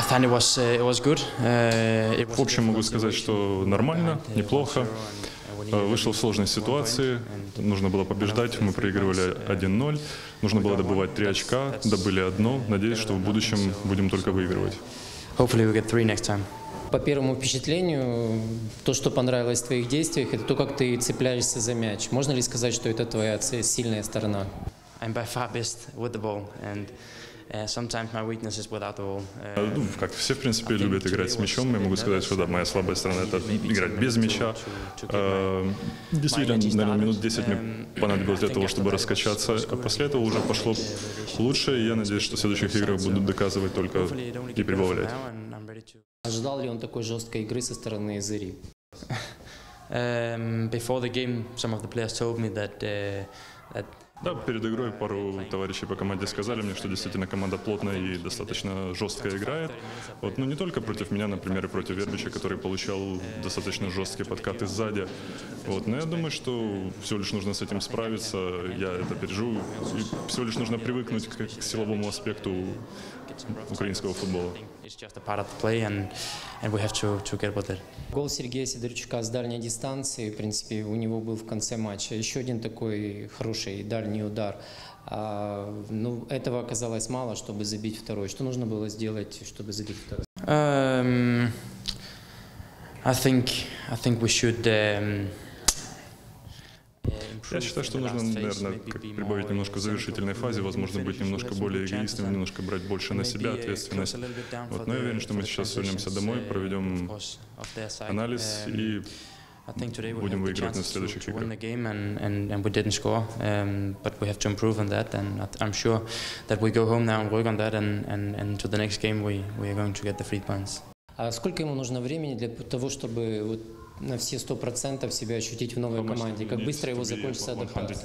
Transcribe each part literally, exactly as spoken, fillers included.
В общем, могу сказать, что нормально, неплохо. Вышел в сложной ситуации, нужно было побеждать, мы проигрывали один ноль, нужно было добывать три очка, добыли одно, надеюсь, что в будущем будем только выигрывать. По первому впечатлению, то, что понравилось в твоих действиях, это то, как ты цепляешься за мяч. Можно ли сказать, что это твоя сильная сторона? Ну, как все, в принципе, любят играть с мячом. Я могу сказать, что да, моя слабая сторона — это играть без мяча. Действительно, наверное, минут десять мне понадобилось для того, чтобы раскачаться, а после этого уже пошло лучше, и я надеюсь, что в следующих играх буду доказывать только и прибавлять. Ожидал ли он такой жесткой игры со стороны Зари? Да, перед игрой пару товарищей по команде сказали мне, что действительно команда плотная и достаточно жестко играет. Вот, но не только против меня, например, и против Вербича, который получал достаточно жесткие подкаты сзади. Вот, но я думаю, что всего лишь нужно с этим справиться, я это переживу. И всего лишь нужно привыкнуть к, к силовому аспекту украинского футбола. Гол Сергея Сидорчука с дальней дистанции, в принципе, у него был в конце матча. Еще один такой хороший дальний удар. А, ну, этого оказалось мало, чтобы забить второй. Что нужно было сделать, чтобы забить второй? Um, I think, I think we should, um, Я считаю, что нужно, наверное, как прибавить немножко в завершительной фазе, возможно, быть немножко более эгоистом, немножко брать больше на себя ответственность. Вот, но я уверен, что мы сейчас вернемся домой, проведем анализ и будем выигрывать на следующих играх. А сколько ему нужно времени для того, чтобы вот на все сто процентов себя ощутить в новой команде? Как быстро его закончится адаптация?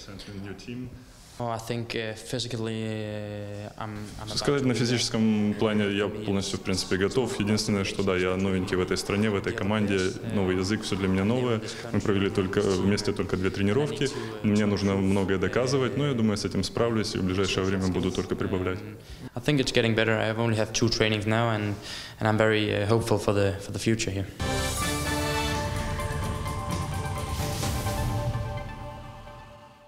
Сказать, на физическом плане я полностью, в принципе, готов. Единственное, что да, я новенький в этой стране, в этой команде, новый язык, все для меня новое. Мы провели только вместе только две тренировки. Мне нужно многое доказывать, но я думаю, с этим справлюсь и в ближайшее время буду только прибавлять. I think it's getting better. I only have two trainings now, and and I'm very uh, hopeful for the for the future here.